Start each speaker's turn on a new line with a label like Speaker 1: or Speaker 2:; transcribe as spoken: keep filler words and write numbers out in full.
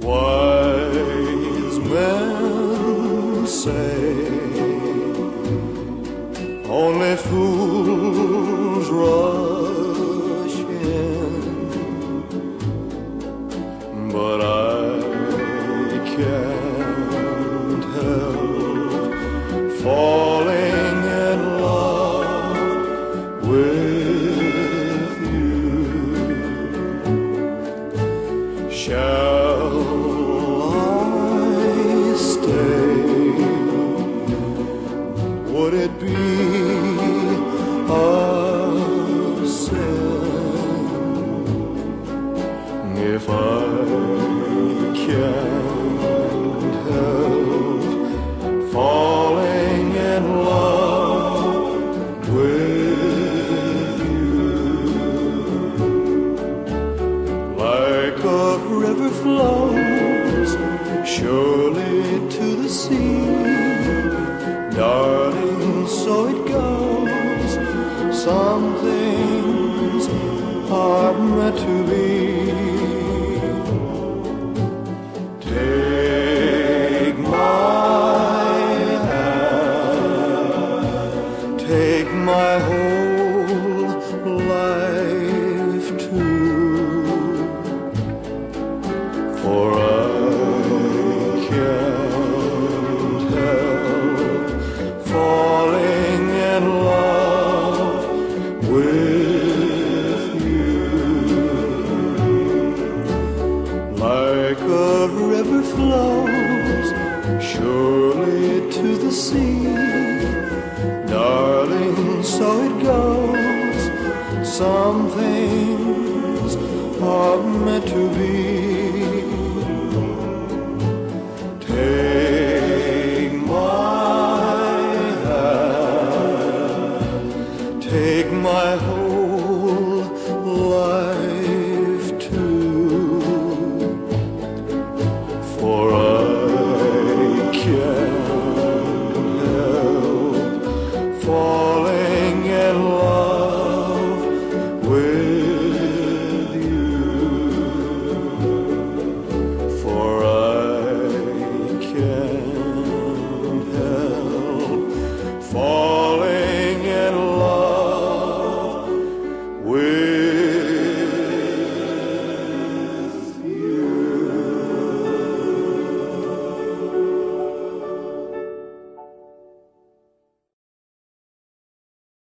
Speaker 1: Wise men say only fools rush in, but I can't help falling in love with you. Shall I stay? Would it be a sin if I can't help falling in love with you? Like a river flows surely to the sea, darling, so it goes. Some things are meant to be. Take my hand, take my whole life too, for I can't help falling in love with you. Like a river flows surely to the sea, darling, so it goes. Some things are meant to be. Take my hand, take my